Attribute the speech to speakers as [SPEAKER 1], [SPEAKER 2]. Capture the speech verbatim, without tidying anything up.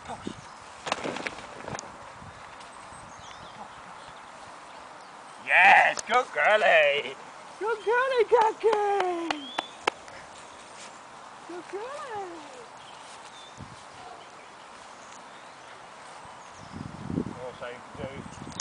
[SPEAKER 1] Pops. Yes, good girlie. Good girlie, Kaki. Good girlie. All I say to do